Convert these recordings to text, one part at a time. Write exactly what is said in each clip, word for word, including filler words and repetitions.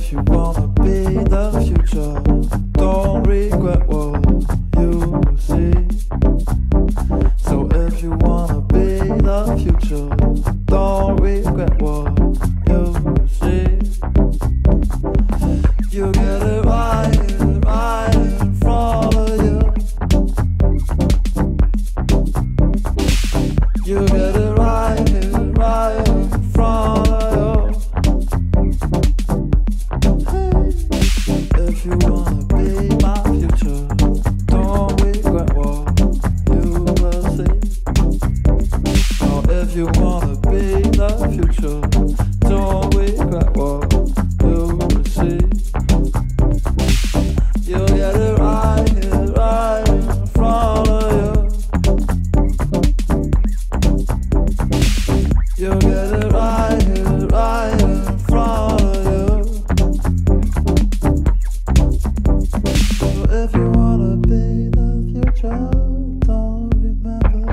if you wanna be the future, don't regret what you see. So if you wanna be the future, don't regret what you see. You get it right here, right in front of you. You get it right here, right in front of you. If you wanna be my future, don't regret what you will see. Or if you wanna be the future, don't regret what you will see. You get it right here, right in front of you. You get it right here, right in front of you. So if you wanna be the future, don't remember.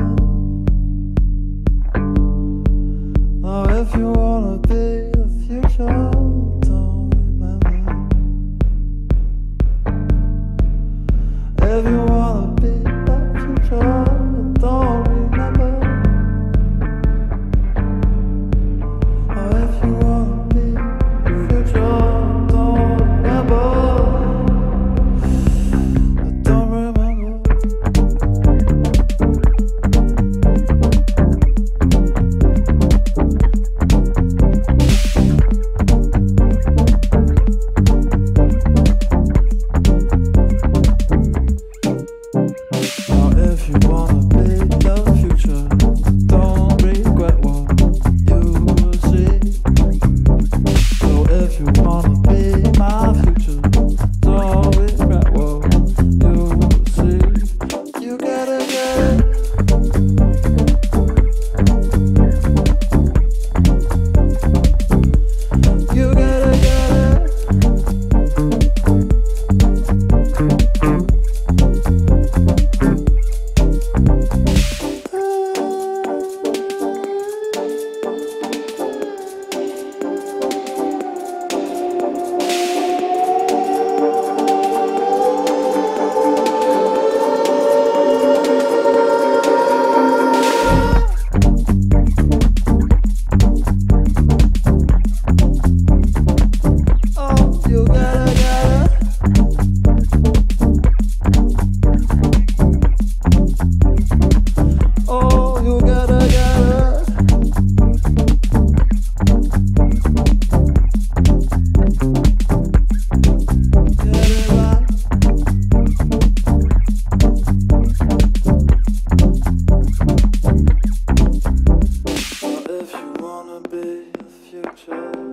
Oh, if you wanna be the future, don't remember. If you wanna be the future, don't remember. Oh, if you wanna be the future, don't remember. Don't remember. Now if you wanna be the future, don't regret what you will see. So if you wanna be my future, don't regret what you will see. You gotta get it. You gotta get it. Oh, you gotta get it. Oh, you gotta get it. Get it right. Well, if you wanna be the future,